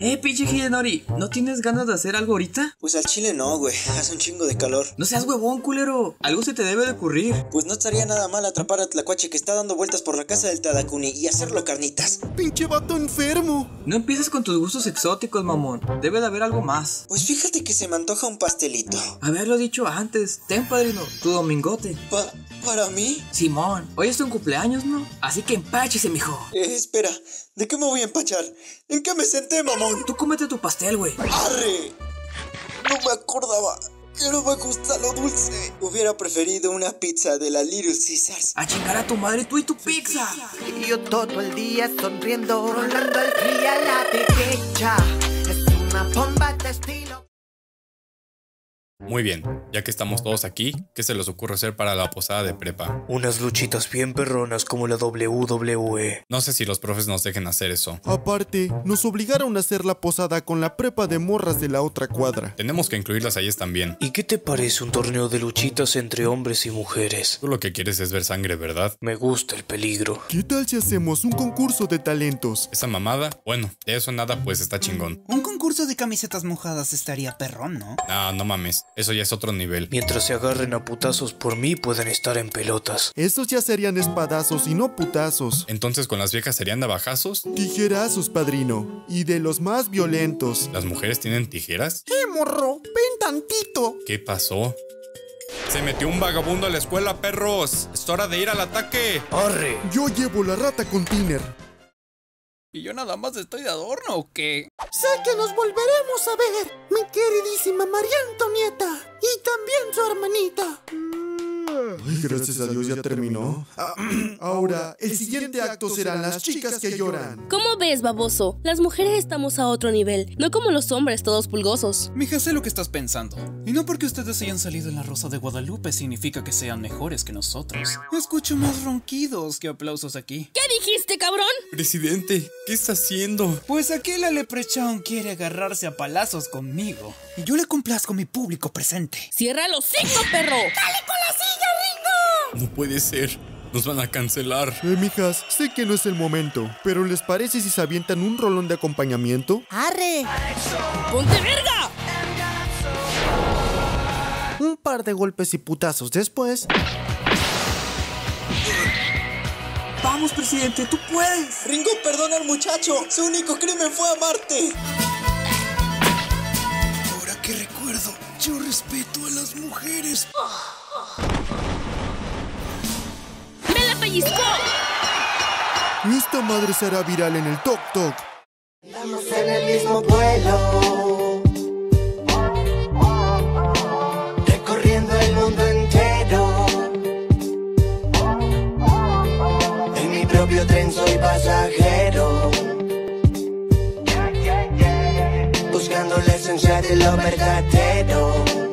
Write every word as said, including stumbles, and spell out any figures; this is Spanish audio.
Eh, pinche Hidenori, ¿no tienes ganas de hacer algo ahorita? Pues al chile no, güey, hace un chingo de calor. No seas huevón, culero, algo se te debe de ocurrir. Pues no estaría nada mal atrapar a Tlacuache que está dando vueltas por la casa del Tadakuni y hacerlo carnitas. ¡Pinche vato enfermo! No empieces con tus gustos exóticos, mamón, debe de haber algo más. Pues fíjate que se me antoja un pastelito. Haberlo dicho antes, ten padrino, tu domingote. Pa... ¿Para mí? Simón, hoy es tu cumpleaños, ¿no? Así que empáchese, mijo. Eh, espera, ¿de qué me voy a empachar? ¿En qué me senté, mamón? Tú cómete tu pastel, güey. ¡Arre! No me acordaba que no me gusta lo dulce. Hubiera preferido una pizza de la Little Caesars. A chingar a tu madre, tú y tu pizza. Y yo todo el día sonriendo, rolando el día a la derecha. Es una bomba de estilo. Muy bien, ya que estamos todos aquí, ¿qué se les ocurre hacer para la posada de prepa? Unas luchitas bien perronas como la W W E. No sé si los profes nos dejen hacer eso. Aparte, nos obligaron a hacer la posada con la prepa de morras de la otra cuadra. Tenemos que incluirlas a ellas también. ¿Y qué te parece un torneo de luchitas entre hombres y mujeres? Tú lo que quieres es ver sangre, ¿verdad? Me gusta el peligro. ¿Qué tal si hacemos un concurso de talentos? Esa mamada, bueno, de eso nada, pues está chingón. Un concurso de camisetas mojadas estaría perrón, ¿no? No, no mames, eso ya es otro nivel. Mientras se agarren a putazos por mí, pueden estar en pelotas. Estos ya serían espadazos y no putazos. Entonces, ¿con las viejas serían navajazos? Tijerazos, padrino. Y de los más violentos. ¿Las mujeres tienen tijeras? ¡Eh, morro! ¡Ven tantito! ¿Qué pasó? ¡Se metió un vagabundo a la escuela, perros! ¡Es hora de ir al ataque! ¡Arre! Yo llevo la rata con Tiner. ¿Y yo nada más estoy de adorno o qué? Sé que nos volveremos a ver, mi queridísima María Antonieta. Y también su hermanita. Ay, gracias a Dios ya terminó. Ah, ahora, el siguiente acto serán las chicas que lloran. ¿Cómo ves, baboso? Las mujeres estamos a otro nivel, no como los hombres todos pulgosos. Mija, sé lo que estás pensando. Y no porque ustedes hayan salido en la Rosa de Guadalupe significa que sean mejores que nosotros. Escucho más ronquidos que aplausos aquí. ¿Qué dijiste, cabrón? Presidente, ¿qué está haciendo? Pues aquí la leprechaun quiere agarrarse a palazos conmigo. Y yo le complazco a mi público presente. ¡Cierra los cinco, perro! ¡Dale con la silla, Ringo! No puede ser. Nos van a cancelar. Eh, mijas, sé que no es el momento, pero ¿les parece si se avientan un rolón de acompañamiento? ¡Arre! ¡Ponte verga! Un par de golpes y putazos después. Vamos, presidente, tú puedes. Ringo, perdona al muchacho. Su único crimen fue amarte. Ahora que recuerdo, yo respeto a las mujeres. ¡Me la pellizcó! Esta madre será viral en el Tok Tok. Estamos en el mismo vuelo, recorriendo el mundo entero. En mi propio tren soy pasajero, buscando la esencia de lo verdadero.